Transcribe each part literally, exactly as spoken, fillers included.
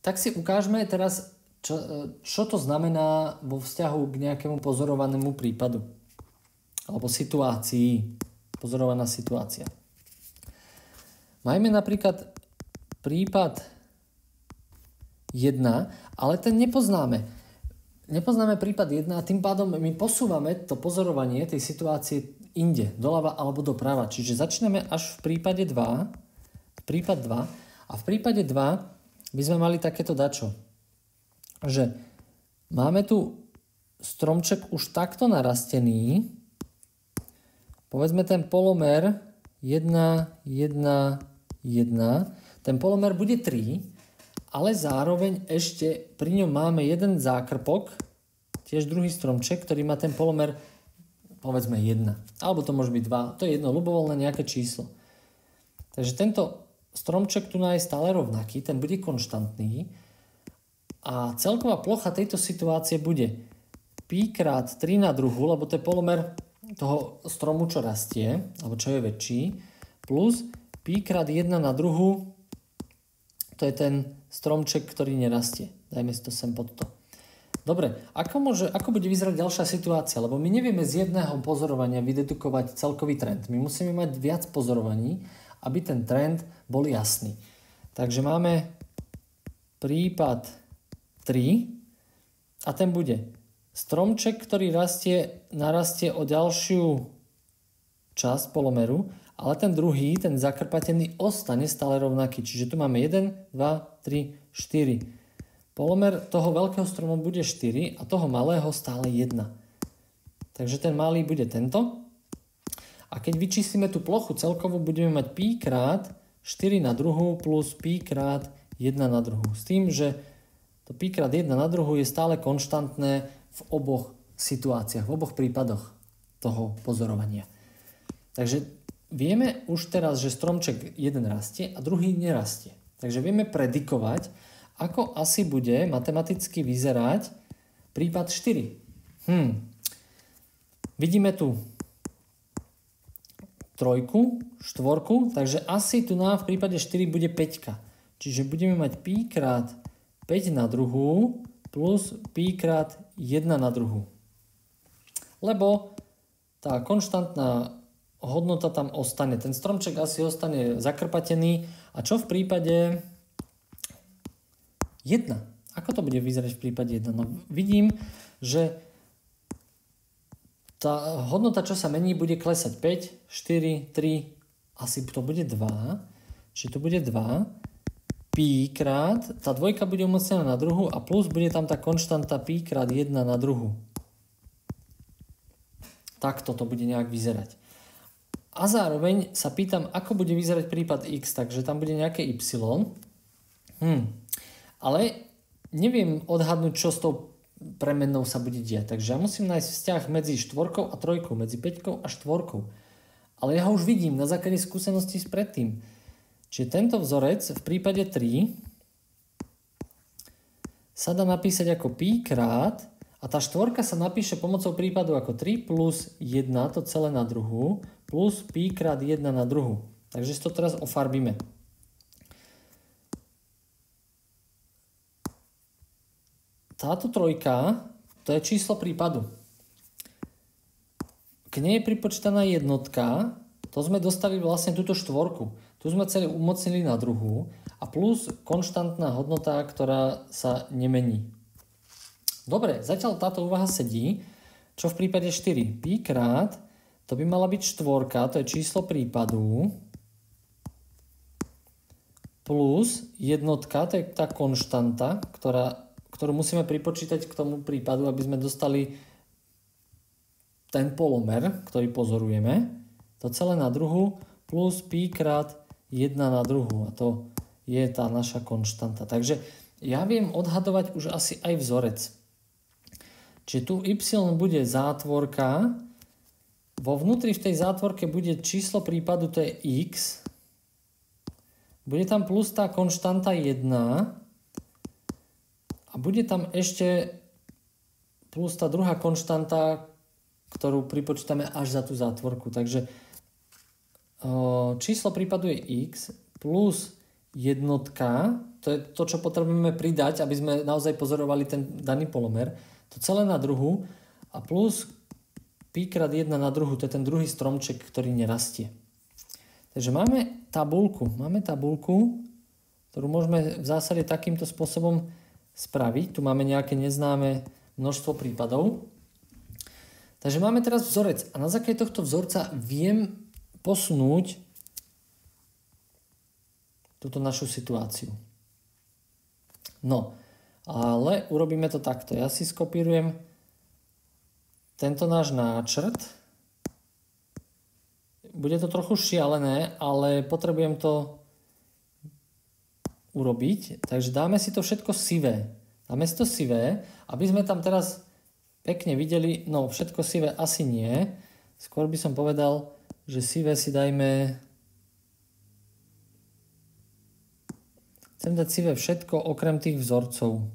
tak si ukážme teraz, čo, čo to znamená vo vzťahu k nejakému pozorovanému prípadu. Alebo situácii. Pozorovaná situácia. Majme napríklad prípad jeden, ale ten nepoznáme. Nepoznáme prípad jeden a tým pádom my posúvame to pozorovanie tej situácie inde, doľava alebo doprava. Čiže začneme až v prípade dva. Prípad dva. A v prípade dva by sme mali takéto dačo. Že máme tu stromček už takto narastený. Povedzme ten polomer jeden, jeden, jeden. Ten polomer bude tri, ale zároveň ešte pri ňom máme jeden zákrpok, tiež druhý stromček, ktorý má ten polomer povedzme jeden. Alebo to môže byť dva. To je jedno ľubovoľné nejaké číslo. Takže tento stromček tu je stále rovnaký, ten bude konštantný a celková plocha tejto situácie bude pi krát tri na druhu, lebo to je polomer toho stromu, čo rastie, alebo čo je väčší, plus pi krát jeden na druhu, to je ten stromček, ktorý nerastie. Dajme si to sem pod to. Dobre, ako, môže, ako bude vyzerať ďalšia situácia? Lebo my nevieme z jedného pozorovania vydedukovať celkový trend. My musíme mať viac pozorovaní, aby ten trend bol jasný. Takže máme prípad tri a ten bude stromček, ktorý rastie, narastie o ďalšiu časť polomeru, ale ten druhý, ten zakrpatený, ostane stále rovnaký. Čiže tu máme jeden, dva, tri, štyri. Polomer toho veľkého stromu bude štyri a toho malého stále jeden. Takže ten malý bude tento. A keď vyčíslime tú plochu celkovú, budeme mať pi krát štyri na druhu plus pi krát jeden na druhu. S tým, že to pi krát jeden na druhu je stále konštantné v oboch situáciách, v oboch prípadoch toho pozorovania. Takže vieme už teraz, že stromček jeden rastie a druhý nerastie. Takže vieme predikovať, ako asi bude matematicky vyzerať prípad štyri. Hm. Vidíme tu trojku, štvorku, takže asi tu nám v prípade štyri bude päťka. Čiže budeme mať pi krát päť na druhú plus pi krát jeden na druhú. Lebo tá konštantná hodnota tam ostane. Ten stromček asi ostane zakrpatený. A čo v prípade jeden? Ako to bude vyzerať v prípade jeden? No, vidím, že tá hodnota, čo sa mení, bude klesať päť, štyri, tri, asi to bude dva. Čiže to bude dva. Pi krát, tá dvojka bude umocnená na druhu a plus bude tam tá konštanta pi krát jedna na druhu. Takto to bude nejak vyzerať. A zároveň sa pýtam, ako bude vyzerať prípad x, takže tam bude nejaké y. Hm. Ale neviem odhadnúť, čo s tou premennou sa bude diať. Takže ja musím nájsť vzťah medzi štvorkou a trojkou, medzi päťkou a štvorkou. Ale ja ho už vidím na základe skúseností s predtým. Čiže tento vzorec v prípade tri sa dá napísať ako pi krát a tá štvorka sa napíše pomocou prípadu ako tri plus jeden, to celé na druhu, plus pi krát jeden na druhu. Takže si to teraz ofarbíme. Táto trojka, to je číslo prípadu. K nej je pripočítaná jednotka, to sme dostali vlastne túto štvorku. Tu sme celé umocnili na druhu a plus konštantná hodnota, ktorá sa nemení. Dobre, zatiaľ táto úvaha sedí. Čo v prípade štyri? Pi krát, to by mala byť štvorka, to je číslo prípadu, plus jednotka, to je tá konštanta, ktorá, ktorú musíme pripočítať k tomu prípadu, aby sme dostali ten polomer, ktorý pozorujeme. To celé na druhu plus pi krát jedna na druhu. A to je tá naša konštanta. Takže ja viem odhadovať už asi aj vzorec. Čiže tu y bude zátvorka. Vo vnútri v tej zátvorke bude číslo prípadu, to je x. Bude tam plus tá konštanta jedna. A bude tam ešte plus tá druhá konštanta, ktorú pripočítame až za tú zátvorku. Takže číslo prípadu je x plus jednotka, to je to, čo potrebujeme pridať, aby sme naozaj pozorovali ten daný polomer. To celé na druhu a plus pi krát jedna na druhu, to je ten druhý stromček, ktorý nerastie. Takže máme tabuľku, máme tabuľku, ktorú môžeme v zásade takýmto spôsobom spraviť. Tu máme nejaké neznáme množstvo prípadov. Takže máme teraz vzorec a na základe tohto vzorca viem posunúť túto našu situáciu. No, ale urobíme to takto. Ja si skopírujem tento náš náčrt. Bude to trochu šialené, ale potrebujem to urobiť. Takže dáme si to všetko sivé. Dáme si to sivé, aby sme tam teraz pekne videli, no všetko sivé asi nie. Skôr by som povedal, že sivé si dajme... Chcem dať sivé všetko okrem tých vzorcov.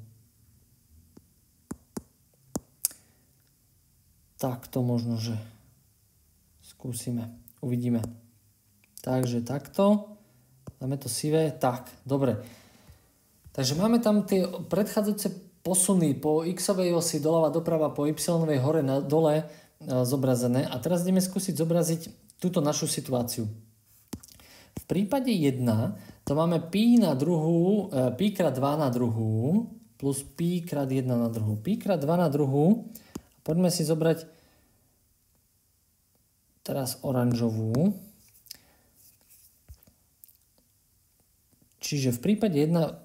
Tak to možno, že skúsime. Uvidíme. Takže takto. Dáme to sivé. Tak, dobre. Takže máme tam tie predchádzajúce posuny po x-ovej osi doľava doprava, po y-ovej hore na dole zobrazené. A teraz ideme skúsiť zobraziť túto našu situáciu. V prípade jedna to máme pi na druhú, pi krát dva na druhú plus pi krát jedna na druhú. Pi krát dva na druhú. Poďme si zobrať teraz oranžovú. Čiže v prípade jedna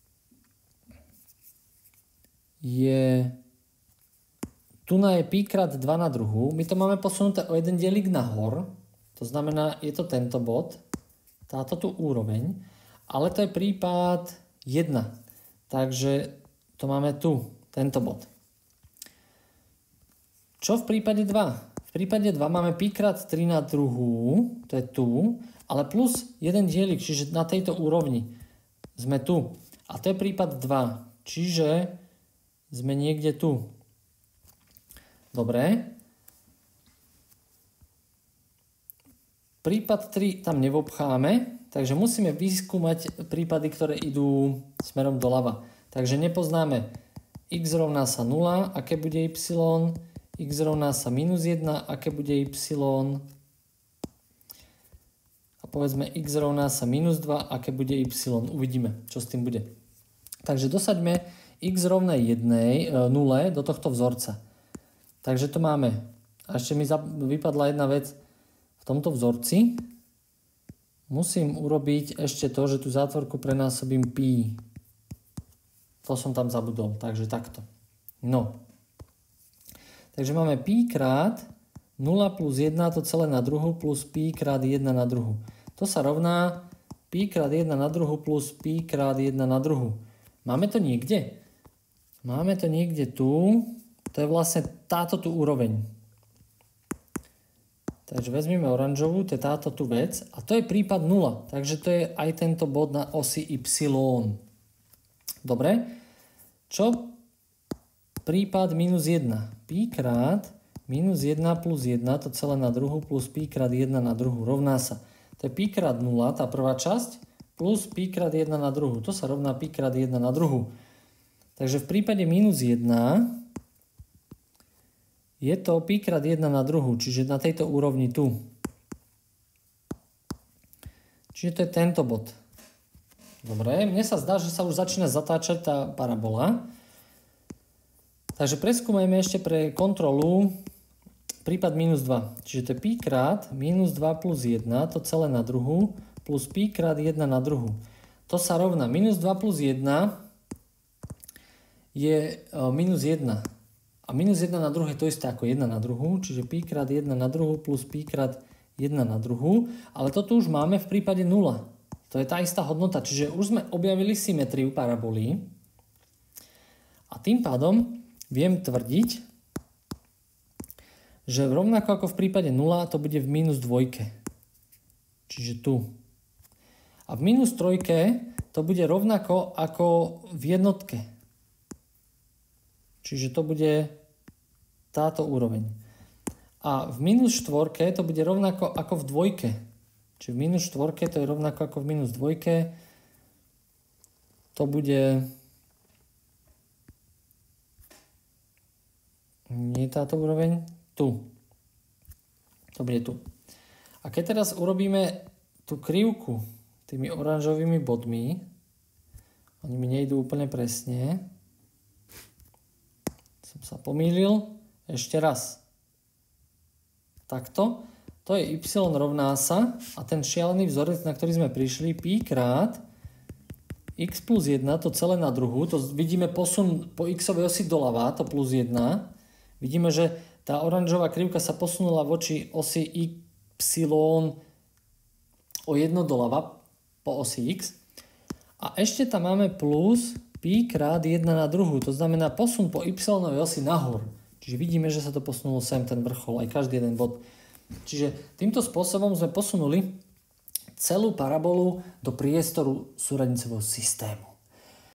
je tu na je pi krát dva na druhú. My to máme posunuté o jeden dielik nahor. To znamená, je to tento bod, táto tu úroveň, ale to je prípad jedna. Takže to máme tu, tento bod. Čo v prípade dva? V prípade dva máme pi krát tri na druhú, to je tu, ale plus jeden dielik, čiže na tejto úrovni sme tu. A to je prípad dva, čiže sme niekde tu. Dobre. Prípad tri tam nevobcháme, takže musíme vyskúmať prípady, ktoré idú smerom doľava. Takže nepoznáme x rovná sa nula, aké bude y, x rovná sa minus jedna, aké bude y, a povedzme x rovná sa minus dva, aké bude y. Uvidíme, čo s tým bude. Takže dosaďme x rovné jednej, nule do tohto vzorca. Takže to máme. A ešte mi vypadla jedna vec. V tomto vzorci musím urobiť ešte to, že tú zátvorku prenásobím pi. To som tam zabudol. Takže takto. No. Takže máme pi krát nula plus jedna to celé na druhu plus pi krát jedna na druhu. To sa rovná pi krát jedna na druhu plus pi krát jedna na druhu. Máme to niekde? Máme to niekde tu. To je vlastne táto tu úroveň. Takže vezmeme oranžovú, to je táto tu vec. A to je prípad nula. Takže to je aj tento bod na osi y. Dobre. Čo? Prípad minus jedna. Pi krát minus jedna plus jedna, to celé na druhu, plus pi krát jedna na druhu rovná sa. To je pi krát nula, tá prvá časť, plus pi krát jedna na druhu. To sa rovná pi krát jedna na druhu. Takže v prípade minus jedna je to pi krát jedna na druhu, čiže na tejto úrovni tu. Čiže to je tento bod. Dobre, mne sa zdá, že sa už začína zatáčať tá parabola. Takže preskúmajme ešte pre kontrolu prípad minus dva. Čiže to je pi krát minus dva plus jedna, to celé na druhu, plus pi krát jedna na druhu. To sa rovná minus dva plus jedna je minus jedna. A minus jedna na druhu je to isté ako jedna na druhu, čiže pi krát jedna na druhu plus pi krát jedna na druhu. Ale toto už máme v prípade nula. To je tá istá hodnota, čiže už sme objavili symetriu parabolí. A tým pádom viem tvrdiť, že rovnako ako v prípade nula to bude v minus dvojke. Čiže tu. A v minus trojke to bude rovnako ako v jednotke. Čiže to bude táto úroveň. A v minus štvorke to bude rovnako ako v dvojke. Čiže v minus štvorke to je rovnako ako v minus dvojke. To to bude... Nie je táto úroveň? Tu. To bude tu. A keď teraz urobíme tú krivku tými oranžovými bodmi, oni mi nejdú úplne presne, som sa pomýlil, ešte raz. Takto, to je y rovná sa a ten šialený vzorec, na ktorý sme prišli, pi krát x plus jedna, to celé na druhu, to vidíme posun po x-ovej osi doľava, to plus jedna. Vidíme, že tá oranžová krivka sa posunula voči osi y o jedno doľava po osi x. A ešte tam máme plus pi krát jedna na druhu. To znamená posun po y-ovej osi nahor. Čiže vidíme, že sa to posunulo sem, ten vrchol, aj každý jeden bod. Čiže týmto spôsobom sme posunuli celú parabolu do priestoru súradnicového systému.